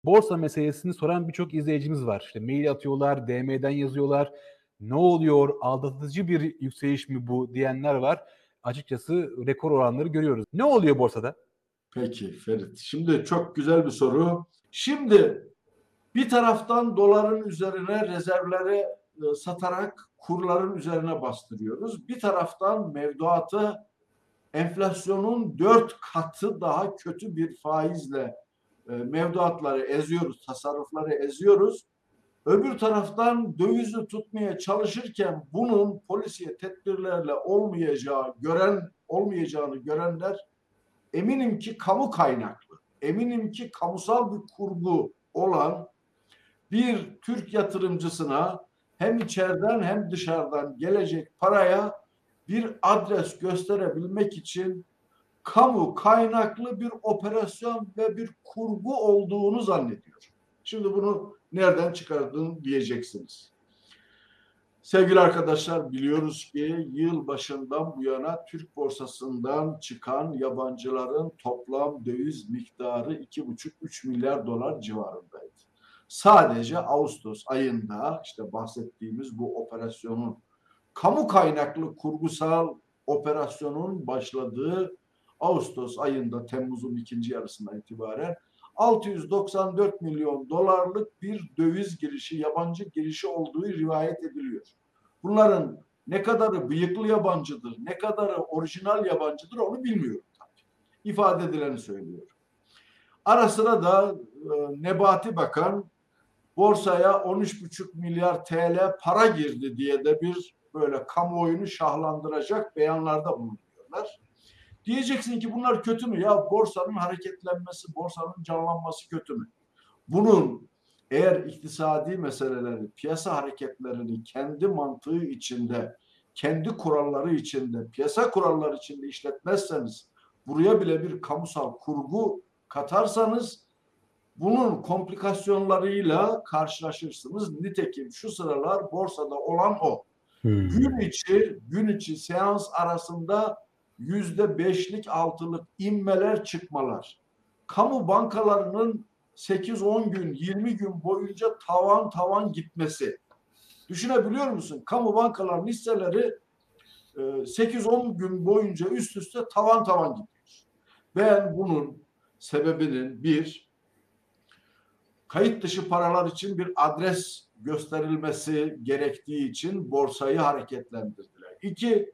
Borsa meselesini soran birçok izleyicimiz var. İşte mail atıyorlar, DM'den yazıyorlar. Ne oluyor? Aldatıcı bir yükseliş mi bu diyenler var. Açıkçası rekor oranları görüyoruz. Ne oluyor borsada? Peki Ferit. Şimdi çok güzel bir soru. Şimdi bir taraftan doların üzerine rezervleri satarak kurların üzerine bastırıyoruz. Bir taraftan mevduatı enflasyonun 4 katı daha kötü bir faizle mevduatları eziyoruz, tasarrufları eziyoruz. Öbür taraftan dövizi tutmaya çalışırken bunun polisiye tedbirlerle olmayacağını görenler eminim ki kamu kaynaklı, eminim ki kamusal bir kurgu olan bir Türk yatırımcısına hem içeriden hem dışarıdan gelecek paraya bir adres gösterebilmek için kamu kaynaklı bir operasyon ve bir kurgu olduğunu zannediyor. Şimdi bunu nereden çıkardın diyeceksiniz. Sevgili arkadaşlar, biliyoruz ki yıl başından bu yana Türk borsasından çıkan yabancıların toplam döviz miktarı 2,5-3 milyar dolar civarındaydı. Sadece Ağustos ayında işte bahsettiğimiz bu operasyonun, kamu kaynaklı kurgusal operasyonun başladığı Ağustos ayında, Temmuz'un ikinci yarısından itibaren 694 milyon dolarlık bir döviz girişi, yabancı girişi olduğu rivayet ediliyor. Bunların ne kadarı bıyıklı yabancıdır, ne kadarı orijinal yabancıdır onu bilmiyorum tabii. İfade edileni söylüyorum. Ara sıra da Nebati Bakan borsaya 13,5 milyar TL para girdi diye de bir böyle kamuoyunu şahlandıracak beyanlarda bulunuyorlar. Diyeceksin ki bunlar kötü mü? Ya borsanın hareketlenmesi, borsanın canlanması kötü mü? Bunun eğer iktisadi meseleleri, piyasa hareketlerini kendi mantığı içinde, kendi kuralları içinde, piyasa kuralları içinde işletmezseniz, buraya bile bir kamusal kurgu katarsanız bunun komplikasyonlarıyla karşılaşırsınız. Nitekim şu sıralar borsada olan o. Gün içi seans arasında %5'lik 6'lık inmeler çıkmalar. Kamu bankalarının 8-10 gün, 20 gün boyunca tavan gitmesi. Düşünebiliyor musun? Kamu bankalarının hisseleri 8-10 gün boyunca üst üste tavan gidiyor. Ben bunun sebebinin kayıt dışı paralar için bir adres gösterilmesi gerektiği için borsayı hareketlendirdiler. 2,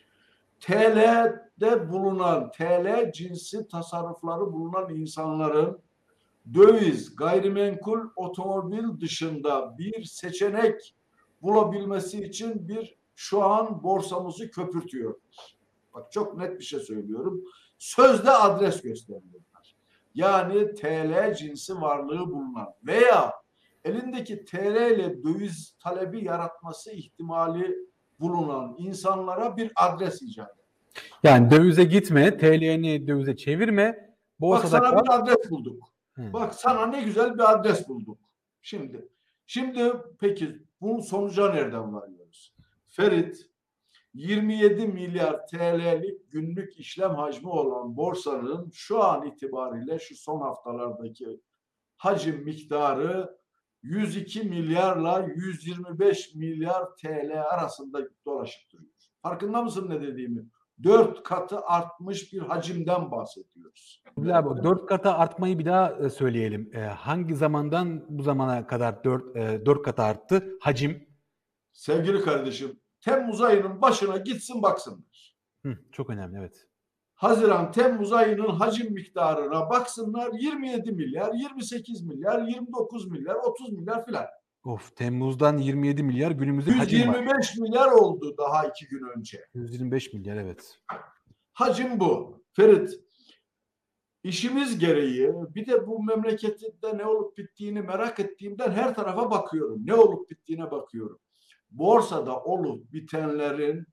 TL'de bulunan, TL cinsi tasarrufları bulunan insanların döviz, gayrimenkul, otomobil dışında bir seçenek bulabilmesi için şu an borsamızı köpürtüyor. Bak çok net bir şey söylüyorum. Sözde adres gösteriyorlar. Yani TL cinsi varlığı bulunan veya elindeki TL ile döviz talebi yaratması ihtimali bulunan insanlara bir adres icat ediyor. Yani dövize gitme, TL'ni dövize çevirme. Bak sana bir adres bulduk. Bak sana ne güzel bir adres bulduk. Şimdi peki bunun sonuca nereden varıyoruz? Ferit, 27 milyar TL'lik günlük işlem hacmi olan borsanın şu an itibariyle şu son haftalardaki hacim miktarı 102 milyarla 125 milyar TL arasında dolaşıp duruyor. Farkında mısın ne dediğimi? 4 katı artmış bir hacimden bahsediyoruz. Abi, 4 kata artmayı bir daha söyleyelim. Hangi zamandan bu zamana kadar 4 kata arttı hacim? Sevgili kardeşim, Temmuz ayının başına gitsin baksınlar. Çok önemli, evet. Haziran-Temmuz ayının hacim miktarına baksınlar, 27 milyar, 28 milyar, 29 milyar, 30 milyar filan. Of, Temmuz'dan 27 milyar günümüzde hacim var. 125 milyar oldu daha 2 gün önce. 125 milyar, evet. Hacim bu. Ferit, işimiz gereği bir de bu memlekette ne olup bittiğini merak ettiğimden her tarafa bakıyorum. Ne olup bittiğine bakıyorum. Borsada olup bitenlerin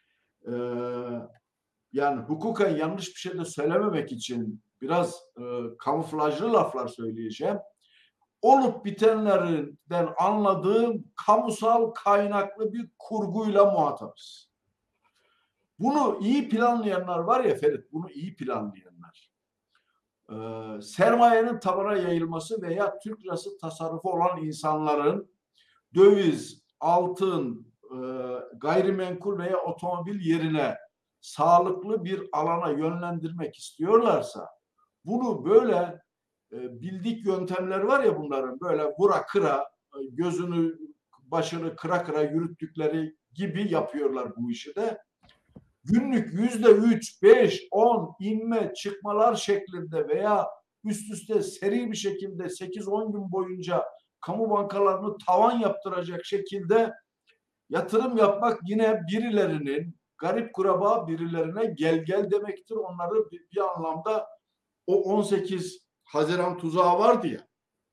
yani hukuken yanlış bir şey de söylememek için biraz kamuflajlı laflar söyleyeceğim. Olup bitenlerden anladığım kamusal kaynaklı bir kurguyla muhatabız. Bunu iyi planlayanlar var ya Ferit, bunu iyi planlayanlar. sermayenin tabana yayılması veya Türk lirası tasarrufu olan insanların döviz, altın, gayrimenkul veya otomobil yerine sağlıklı bir alana yönlendirmek istiyorlarsa bunu böyle bildik yöntemler var ya bunların böyle vura kıra gözünü başını kıra kıra yürüttükleri gibi yapıyorlar bu işi de. Günlük %3, 5, 10 inme çıkmalar şeklinde veya üst üste seri bir şekilde 8-10 gün boyunca kamu bankalarını tavan yaptıracak şekilde yatırım yapmak yine birilerinin garip kuraba birilerine gel gel demektir. Onları bir anlamda o 18 Haziran tuzağı vardı ya.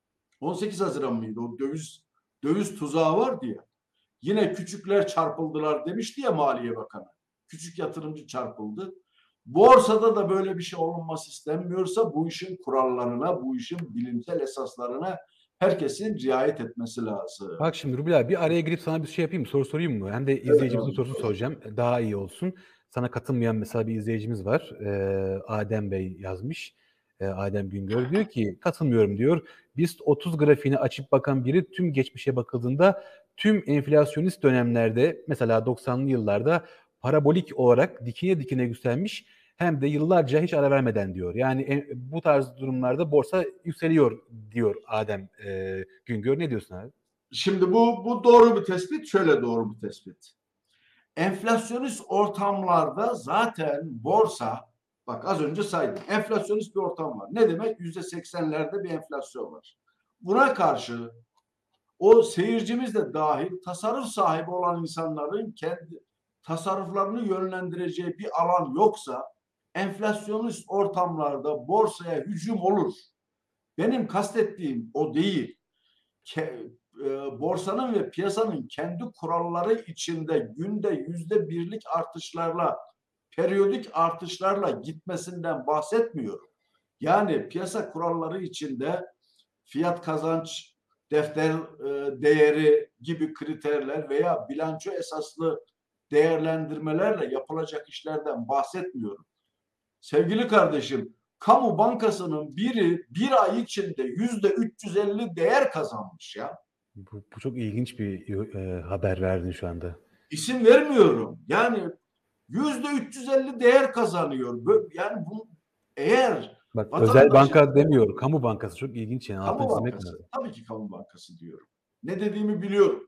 18 Haziran mıydı o döviz tuzağı vardı ya. Yine küçükler çarpıldılar demişti ya Maliye Bakanı. Küçük yatırımcı çarpıldı. Borsada da böyle bir şey olunması istenmiyorsa bu işin kurallarına, bu işin bilimsel esaslarına herkesin riayet etmesi lazım. Bak şimdi Rubil abi bir araya girip sana bir şey yapayım mı? Soru sorayım mı? Hem de izleyicimizin sorusunu soracağım. Daha iyi olsun. Sana katılmayan mesela bir izleyicimiz var. Adem Bey yazmış. Adem Güngör diyor ki katılmıyorum diyor. BIST 30 grafiğini açıp bakan biri tüm geçmişe bakıldığında tüm enflasyonist dönemlerde mesela 90'lı yıllarda parabolik olarak dikine dikine yükselmiş hem de yıllarca hiç ara vermeden diyor. Yani bu tarz durumlarda borsa yükseliyor diyor Adem Güngör. Ne diyorsun abi? Şimdi bu doğru bir tespit. Şöyle doğru bir tespit. Enflasyonist ortamlarda zaten borsa, bak az önce saydım. Enflasyonist bir ortam var. Ne demek? %80'lerde bir enflasyon var. Buna karşı o seyircimiz de dahil tasarruf sahibi olan insanların kendi tasarruflarını yönlendireceği bir alan yoksa enflasyonist ortamlarda borsaya hücum olur. Benim kastettiğim o değil. Borsanın ve piyasanın kendi kuralları içinde günde %1'lik artışlarla, periyodik artışlarla gitmesinden bahsetmiyorum. Yani piyasa kuralları içinde fiyat kazanç, defter değeri gibi kriterler veya bilanço esaslı değerlendirmelerle yapılacak işlerden bahsetmiyorum. Sevgili kardeşim, kamu bankasının biri bir ay içinde %350 değer kazanmış ya. Bu çok ilginç bir haber verdin şu anda. İsim vermiyorum. Yani %350 değer kazanıyor. Yani bu eğer Bak özel vatandaşın banka demiyor, kamu bankası çok ilginç yani altını kamu çizmek bankası, lazım. tabii ki kamu bankası diyorum. Ne dediğimi biliyorum.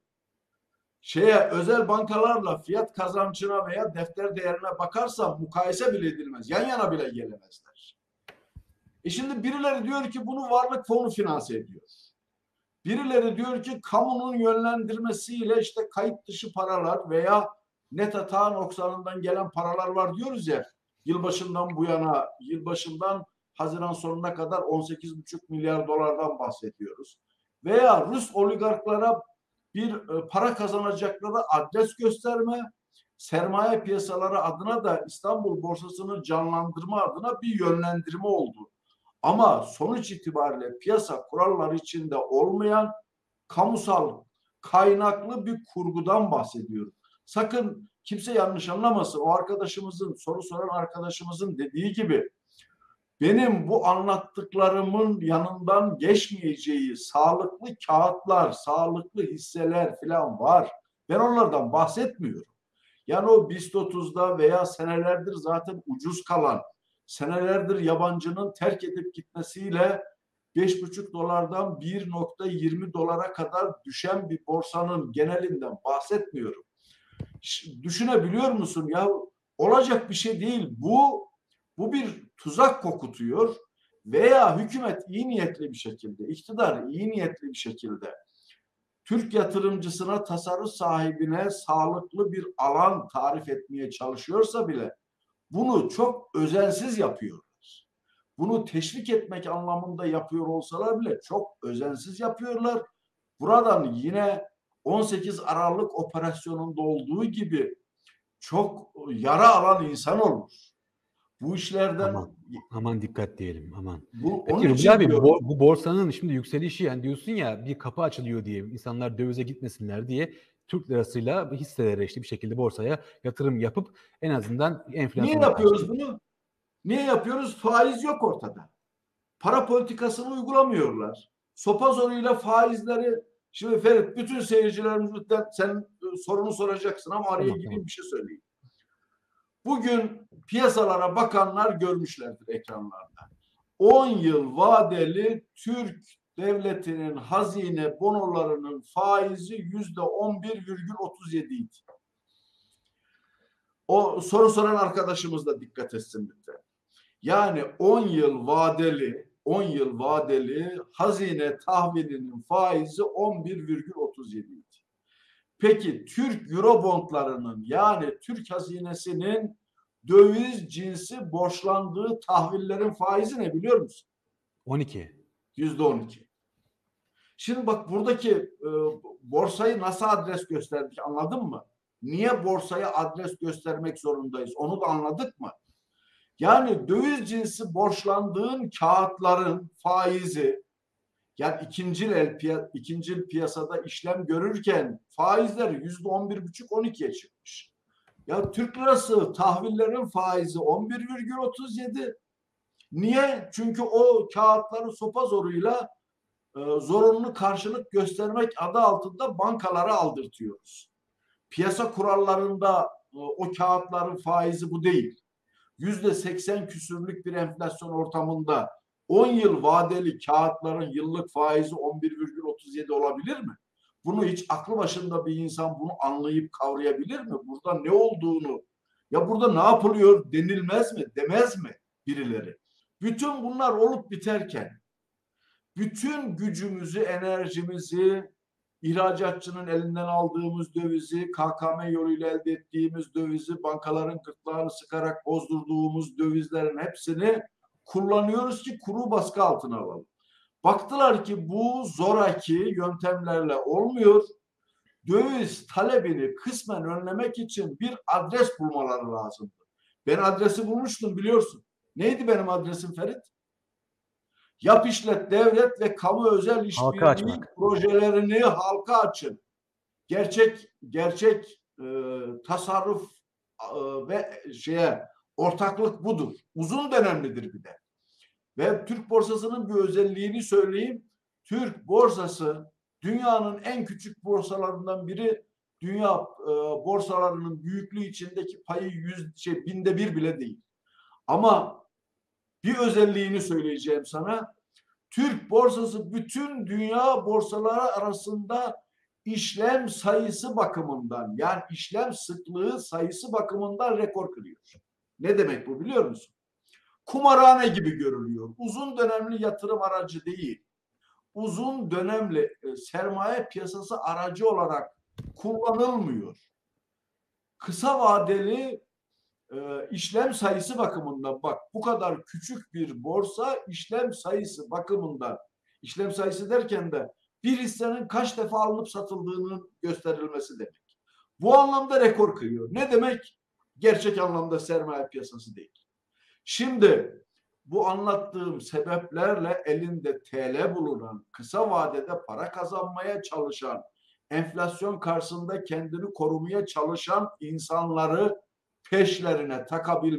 Özel bankalarla fiyat kazancına veya defter değerine bakarsam mukayese bile edilmez. Yan yana bile gelemezler. Şimdi birileri diyor ki bunu varlık fonu finanse ediyor. Birileri diyor ki kamunun yönlendirmesiyle işte kayıt dışı paralar veya net hata noksanından gelen paralar var diyoruz ya. Yılbaşından bu yana, yılbaşından Haziran sonuna kadar 18,5 milyar dolardan bahsediyoruz. Veya Rus oligarklara bir para kazanacaklara adres gösterme, sermaye piyasaları adına da İstanbul borsasını canlandırma adına bir yönlendirme oldu. Ama sonuç itibariyle piyasa kuralları içinde olmayan kamusal kaynaklı bir kurgudan bahsediyorum. Sakın kimse yanlış anlamasın. O arkadaşımızın, soru soran arkadaşımızın dediği gibi benim bu anlattıklarımın yanından geçmeyeceği sağlıklı kağıtlar, sağlıklı hisseler falan var. Ben onlardan bahsetmiyorum. Yani o BIST 30'da veya senelerdir zaten ucuz kalan, senelerdir yabancının terk edip gitmesiyle 5,5 dolardan 1,20 dolara kadar düşen bir borsanın genelinden bahsetmiyorum. Düşünebiliyor musun ya? Olacak bir şey değil. Bu bir tuzak kokutuyor veya hükümet iyi niyetli bir şekilde, iktidar iyi niyetli bir şekilde Türk yatırımcısına, tasarruf sahibine sağlıklı bir alan tarif etmeye çalışıyorsa bile bunu çok özensiz yapıyorlar. Bunu teşvik etmek anlamında yapıyor olsalar bile çok özensiz yapıyorlar. Buradan yine 18 Aralık operasyonunda olduğu gibi çok yara alan insan olur. Bu işlerden Aman dikkat diyelim aman. onun Peki Rubi için abi diyorum. bu borsanın şimdi yükselişi yani diyorsun ya bir kapı açılıyor diye insanlar dövize gitmesinler diye Türk lirasıyla hisselere işte bir şekilde borsaya yatırım yapıp en azından Niye enflasyona karşı. yapıyoruz bunu? Niye yapıyoruz? Faiz yok ortada. Para politikasını uygulamıyorlar. Sopa zoruyla faizleri, şimdi Ferit, bütün seyircilerimizden sen sorunu soracaksın ama araya Tamam, gireyim, tamam. bir şey söyleyeyim. Bugün piyasalara bakanlar görmüşlerdir ekranlarda. 10 yıl vadeli Türk devletinin hazine bonolarının faizi %11,37 idi. O soru soran arkadaşımız da dikkat etsin lütfen. Yani 10 yıl vadeli hazine tahvilinin faizi 11,37 idi. Peki Türk Eurobondlarının, yani Türk hazinesinin döviz cinsi borçlandığı tahvillerin faizi ne biliyor musun? 12. %12. Şimdi bak, buradaki borsayı nasıl adres gösterdik, anladın mı? Niye borsaya adres göstermek zorundayız? Onu da anladık mı? Yani döviz cinsi borçlandığın kağıtların faizi, yani ikinci el piyasada işlem görürken faizler %11,5-12'ye çıkmış. Ya Türk lirası tahvillerin faizi 11,37. Niye? Çünkü o kağıtları sopa zoruyla zorunlu karşılık göstermek adı altında bankalara aldırtıyoruz. Piyasa kurallarında o kağıtların faizi bu değil. %80 küsürlük bir enflasyon ortamında 10 yıl vadeli kağıtların yıllık faizi 11,37 olabilir mi? Bunu hiç aklı başında bir insan bunu anlayıp kavrayabilir mi? Burada ne olduğunu, ya burada ne yapılıyor denilmez mi, demez mi birileri? Bütün bunlar olup biterken bütün gücümüzü, enerjimizi, ihracatçının elinden aldığımız dövizi, KKM yoluyla elde ettiğimiz dövizi, bankaların gırtlağını sıkarak bozdurduğumuz dövizlerin hepsini kullanıyoruz ki kuru baskı altına alalım. Baktılar ki bu zoraki yöntemlerle olmuyor. Döviz talebini kısmen önlemek için bir adres bulmaları lazımdı. Ben adresi bulmuştum, biliyorsun. Neydi benim adresim Ferit? Yap, işlet, devlet ve kamu özel Halka işbirliği açmak. projelerini halka açın. Gerçek tasarruf ve ortaklık budur. Uzun dönemlidir bir de. Ve Türk borsasının bir özelliğini söyleyeyim. Türk borsası dünyanın en küçük borsalarından biri. Dünya borsalarının büyüklüğü içindeki payı binde bir bile değil. Ama bir özelliğini söyleyeceğim sana. Türk borsası bütün dünya borsaları arasında işlem sayısı bakımından, yani işlem sıklığı sayısı bakımından rekor kırıyor. Ne demek bu biliyor musun? Kumarhane gibi görülüyor. Uzun dönemli yatırım aracı değil. Uzun dönemli sermaye piyasası aracı olarak kullanılmıyor. Kısa vadeli işlem sayısı bakımından, bak bu kadar küçük bir borsa işlem sayısı bakımından, işlem sayısı derken de bir hissenin kaç defa alınıp satıldığının gösterilmesi demek. Bu anlamda rekor kırıyor. Ne demek? Gerçek anlamda sermaye piyasası değil. Şimdi bu anlattığım sebeplerle elinde TL bulunan, kısa vadede para kazanmaya çalışan, enflasyon karşısında kendini korumaya çalışan insanları peşlerine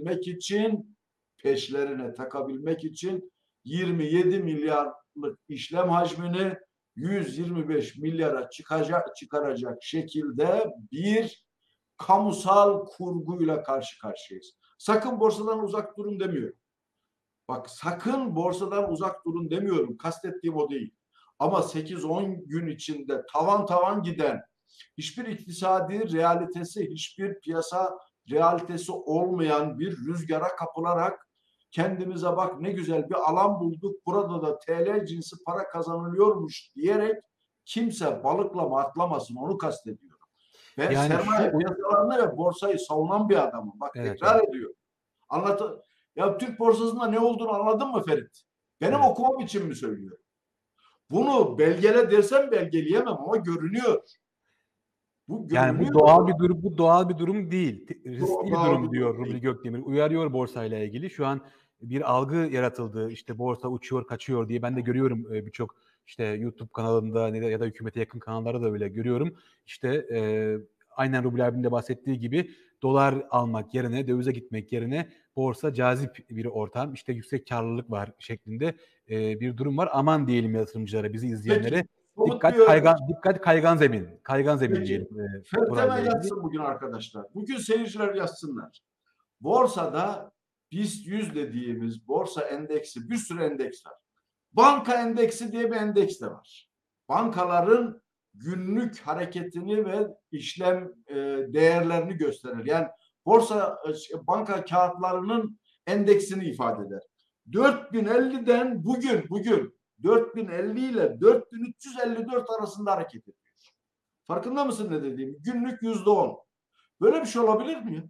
takabilmek için 27 milyarlık işlem hacmini 125 milyara çıkaracak şekilde bir kamusal kurguyla karşı karşıyayız. Sakın borsadan uzak durun demiyorum. Bak, sakın borsadan uzak durun demiyorum. Kastettiğim o değil. Ama 8-10 gün içinde tavan tavan giden, hiçbir iktisadi realitesi, hiçbir piyasa realitesi olmayan bir rüzgara kapılarak kendimize bak ne güzel bir alan bulduk, burada da TL cinsi para kazanılıyormuş diyerek kimse balıklama atlamasın, onu kastediyorum. Ben Yani sermaye piyasalarını ve borsayı savunan bir adamım. Bak, evet, tekrar evet, ediyorum. Ya Türk borsasında ne olduğunu anladın mı Ferit? Benim evet. okumam için mi söylüyorum? Bunu belgele desem belgeleyemem ama görünüyor. Bu Yani bu görünüyor. doğal bir durum, bu doğal bir durum değil. Riskli bir Doğal durum bir diyor durum Rumeli değil. Gökdemir. Uyarıyor borsayla ilgili. Şu an bir algı yaratıldı. İşte borsa uçuyor, kaçıyor diye. Ben de görüyorum birçok işte YouTube kanalında ya da hükümete yakın kanallarda da öyle görüyorum. İşte aynen Rubil abinin de bahsettiği gibi dolar almak yerine, dövize gitmek yerine borsa cazip bir ortam, işte yüksek karlılık var şeklinde bir durum var. Aman diyelim yatırımcılara, bizi izleyenlere, Peki somut bir dikkat örnek. kaygan, dikkat kaygan zemin. Kaygan zemin diyelim Peki Ferit burayla hemen ilgili. yazsın bugün arkadaşlar. Bugün seyirciler yazsınlar. Borsada BIST 100 dediğimiz borsa endeksi, bir sürü endeks var. Banka endeksi diye bir endeks de var. Bankaların günlük hareketini ve işlem değerlerini gösterir. Yani borsa banka kağıtlarının endeksini ifade eder. 4050'den bugün 4050 ile 4354 arasında hareket ediyor. Farkında mısın ne dediğim? Günlük %10. Böyle bir şey olabilir mi?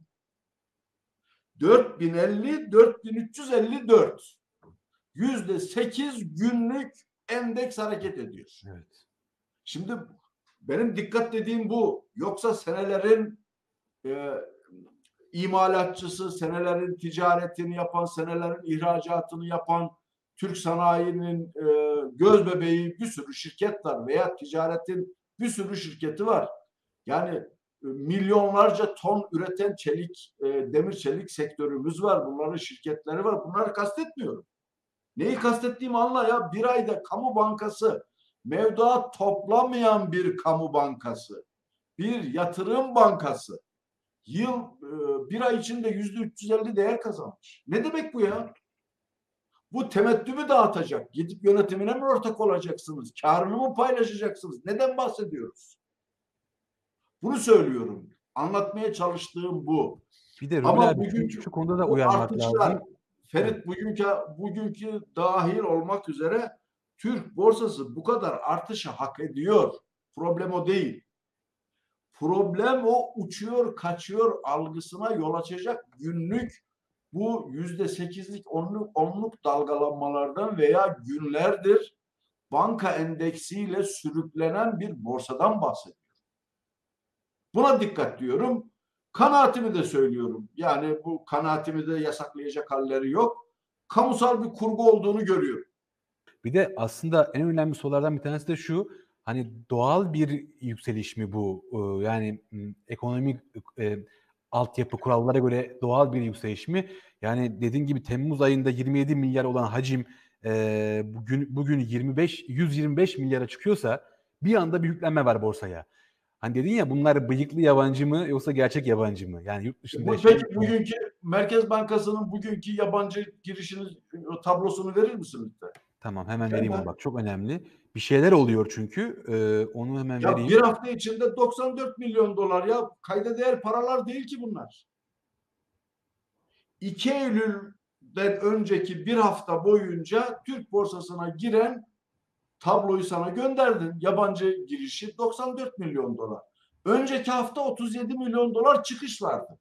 4050, 4354. %8 günlük endeks hareket ediyor. Evet. Şimdi benim dikkat dediğim bu. Yoksa senelerin imalatçısı, senelerin ticaretini yapan, senelerin ihracatını yapan, Türk sanayinin göz bebeği bir sürü şirket var veya ticaretin bir sürü şirketi var. Yani milyonlarca ton üreten çelik, demir çelik sektörümüz var. Bunların şirketleri var. Bunları kastetmiyorum. Neyi kastettiğimi anla ya. Bir ayda kamu bankası, mevduat toplamayan bir kamu bankası, bir yatırım bankası yıl bir ay içinde %350 değer kazanmış. Ne demek bu ya? Bu temettümü dağıtacak. Gidip yönetimine mi ortak olacaksınız? Karını mı paylaşacaksınız? Neden bahsediyoruz? Bunu söylüyorum. Anlatmaya çalıştığım bu. Bir de Rubil Ama abi bugünkü şu konuda da bu uyarmak artışlar, lazım. Evet. Ferit bugünkü dahil olmak üzere Türk borsası bu kadar artışı hak ediyor. Problem o değil. Problem o uçuyor, kaçıyor algısına yol açacak günlük bu %8'lik onluk dalgalanmalardan veya günlerdir banka endeksiyle sürüklenen bir borsadan bahsediyor. Buna dikkat diyorum. Kanaatimi de söylüyorum. Yani bu kanaatimi de yasaklayacak halleri yok. Kamusal bir kurgu olduğunu görüyorum. Bir de aslında en önemli sorulardan bir tanesi de şu. Hani doğal bir yükseliş mi bu? Yani ekonomik altyapı kurallara göre doğal bir yükseliş mi? Yani dediğin gibi Temmuz ayında 27 milyar olan hacim bugün 125 milyara çıkıyorsa bir anda bir yüklenme var borsaya. Hani dedin ya, bunlar bıyıklı yabancı mı yoksa gerçek yabancı mı? Yani yurt dışında yaşayan. Peki bugünkü Merkez Bankası'nın bugünkü yabancı girişini tablosunu verir misin lütfen? Tamam, hemen vereyim onu, Hemen. bak çok önemli. Bir şeyler oluyor çünkü. Onu hemen Ya vereyim. bir hafta içinde 94 milyon dolar ya kayda değer paralar değil ki bunlar. 2 Eylül'den önceki bir hafta boyunca Türk borsasına giren tabloyu sana gönderdim. Yabancı girişi 94 milyon dolar. Önceki hafta 37 milyon dolar çıkış vardı.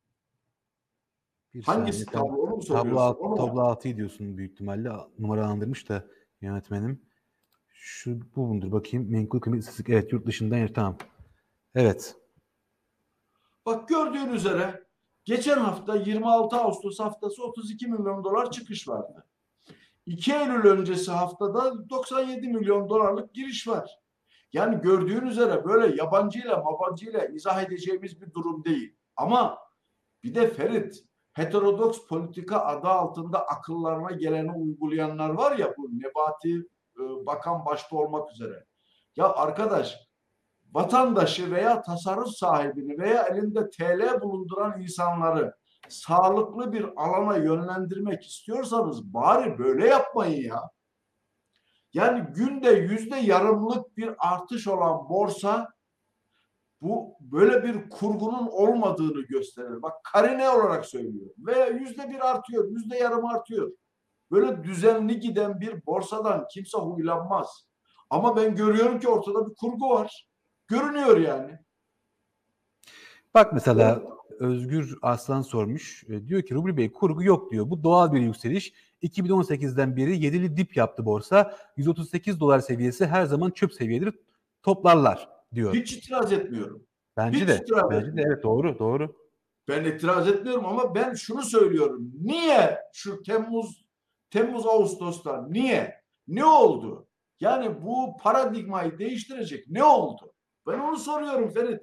Bir saniye. Hangisi tablo onu mu Tablo, soruyorsun? Onu mu? tablo 6'yı diyorsun büyük ihtimalle. Numaralandırmış da yönetmenim. Şu bu bundur bakayım. Menkul kıymet istatistik. Evet, yurt dışından tamam. Evet. Bak gördüğün üzere geçen hafta 26 Ağustos haftası 32 milyon dolar çıkış vardı. 2 Eylül öncesi haftada 97 milyon dolarlık giriş var. Yani gördüğün üzere böyle yabancıyla mabancıyla izah edeceğimiz bir durum değil. Ama bir de Ferit, heterodoks politika adı altında akıllarına geleni uygulayanlar var ya, bu Nebati Bakan başta olmak üzere. Ya arkadaş, vatandaşı veya tasarruf sahibini veya elinde TL bulunduran insanları sağlıklı bir alana yönlendirmek istiyorsanız bari böyle yapmayın ya. Yani günde %yarımlık bir artış olan borsa bu böyle bir kurgunun olmadığını gösterir. Bak karine olarak söylüyorum. Veya %1 artıyor, %yarım artıyor. Böyle düzenli giden bir borsadan kimse huylanmaz. Ama ben görüyorum ki ortada bir kurgu var. Görünüyor yani. Bak mesela Özgür Aslan sormuş. Diyor ki Rubi Bey, kurgu yok diyor. Bu doğal bir yükseliş. 2018'den beri 7'li dip yaptı borsa. 138 dolar seviyesi her zaman çöp seviyedir. Toplarlar diyor. Hiç itiraz etmiyorum. Bence Hiç de. itiraz Bence de etmiyorum. evet, doğru doğru. Ben itiraz etmiyorum ama ben şunu söylüyorum. Niye şu Temmuz Ağustos'ta niye? Ne oldu? Yani bu paradigmayı değiştirecek ne oldu? Ben onu soruyorum Ferit.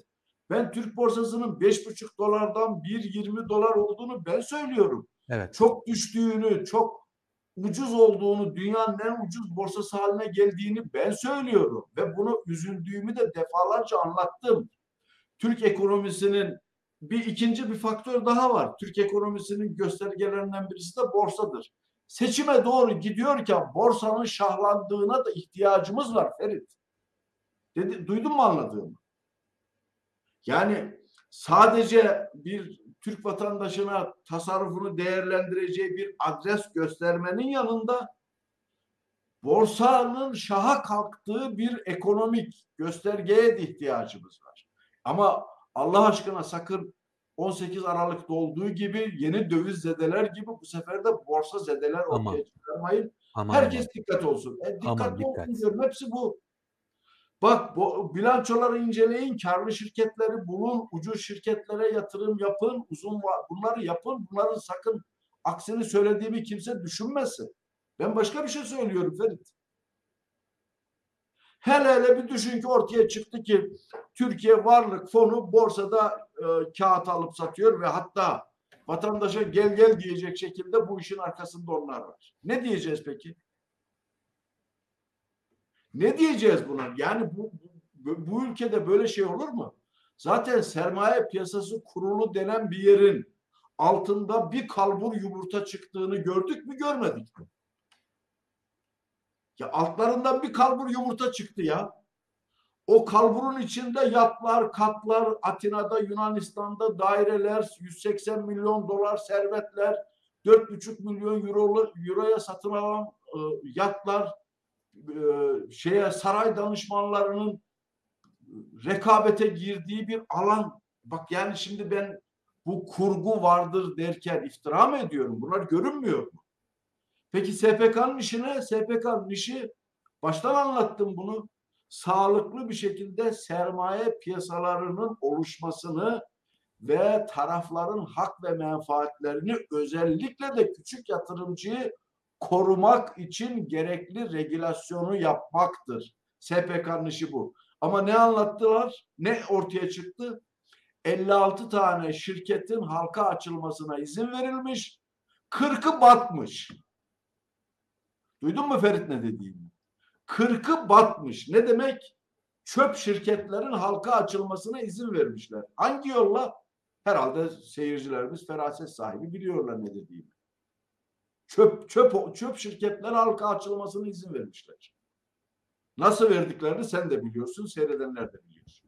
Ben Türk borsasının 5,5 dolardan 1,20 dolar olduğunu ben söylüyorum. Evet. Çok düştüğünü, çok ucuz olduğunu, dünyanın en ucuz borsası haline geldiğini ben söylüyorum. Ve bunu üzüldüğümü de defalarca anlattım. Türk ekonomisinin ikinci bir faktör daha var. Türk ekonomisinin göstergelerinden birisi de borsadır. Seçime doğru gidiyorken borsanın şahlandığına da ihtiyacımız var Ferit. Duydun mu anladığımı? Yani sadece bir Türk vatandaşına tasarrufunu değerlendireceği bir adres göstermenin yanında borsanın şaha kalktığı bir ekonomik göstergeye de ihtiyacımız var. Ama Allah aşkına sakın 18 Aralık'ta olduğu gibi yeni döviz zedeler gibi bu sefer de borsa zedeler ortaya çıkarmayın. Aman, Herkes aman. dikkat olsun. Aman Dikkatli dikkat. olsun diyorum. Hepsi bu. Bak bu bilançoları inceleyin, karlı şirketleri bulun, ucuz şirketlere yatırım yapın, bunları yapın. Bunların sakın aksini söylediğimi kimse düşünmesin. Ben başka bir şey söylüyorum Ferit. Hele bir düşün ki ortaya çıktı ki Türkiye Varlık Fonu borsada kağıt alıp satıyor ve hatta vatandaşa gel gel diyecek şekilde bu işin arkasında onlar var. Ne diyeceğiz peki? Ne diyeceğiz buna? Yani bu ülkede böyle şey olur mu? Zaten sermaye piyasası kurulu denen bir yerin altında bir kalbur yumurta çıktığını gördük mü görmedik mi? Ya altlarından bir kalbur yumurta çıktı ya. O kalburun içinde yatlar, katlar, Atina'da, Yunanistan'da daireler, 180 milyon dolar servetler, 4,5 milyon euroya satın alan yatlar, saray danışmanlarının rekabete girdiği bir alan. Bak yani şimdi ben bu kurgu vardır derken iftira mı ediyorum? Bunlar görünmüyor mu? Peki SPK'nın işi ne? SPK'nın işi baştan anlattım bunu. Sağlıklı bir şekilde sermaye piyasalarının oluşmasını ve tarafların hak ve menfaatlerini özellikle de küçük yatırımcıyı korumak için gerekli regülasyonu yapmaktır. SPK'nın işi bu. Ama ne anlattılar? Ne ortaya çıktı? 56 tane şirketin halka açılmasına izin verilmiş. 40'ı batmış. Duydun mu Ferit ne dediğimi? 40'ı batmış. Ne demek? Çöp şirketlerin halka açılmasına izin vermişler. Hangi yolla? Herhalde seyircilerimiz feraset sahibi biliyorlar ne dediğimi. Çöp şirketler halka açılmasına izin vermişler. Nasıl verdiklerini sen de biliyorsun, seyredenler de biliyor.